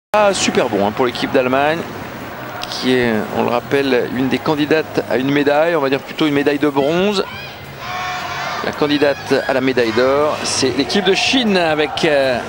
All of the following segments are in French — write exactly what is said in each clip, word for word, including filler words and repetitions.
Ah, super bon hein, pour l'équipe d'Allemagne, qui est, on le rappelle, une des candidates à une médaille, on va dire plutôt une médaille de bronze. La candidate à la médaille d'or, c'est l'équipe de Chine avec euh,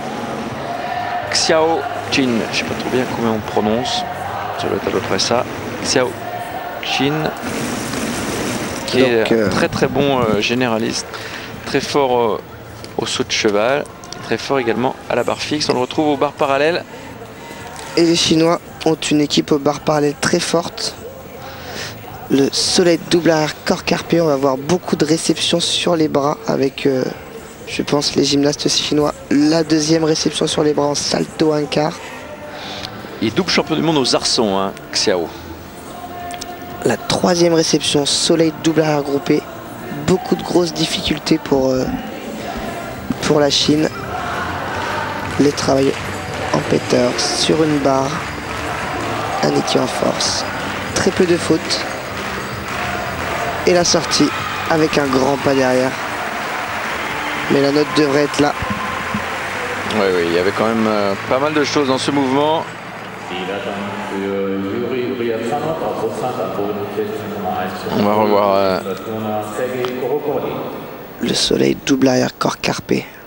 Xiao Qin. Je ne sais pas trop bien comment on prononce, ça doit être à peu près ça. Xiao Qin, qui Donc, est euh... très très bon euh, généraliste, très fort euh, au saut de cheval, très fort également à la barre fixe. On le retrouve aux barres parallèles. Et les Chinois ont une équipe aux barres parallèles très forte. Le soleil double arrière corps carpé, on va avoir beaucoup de réceptions sur les bras avec, euh, je pense, les gymnastes chinois. La deuxième réception sur les bras en salto un quart. Et double champion du monde aux arçons, hein, Xiao. La troisième réception, soleil double arrière groupé. Beaucoup de grosses difficultés pour, euh, pour la Chine. Les travailleurs en péteur sur une barre, un équipe en force, très peu de fautes et la sortie avec un grand pas derrière, mais la note devrait être là. Oui, oui, il y avait quand même euh, pas mal de choses dans ce mouvement. On va revoir euh... le soleil double arrière corps carpé.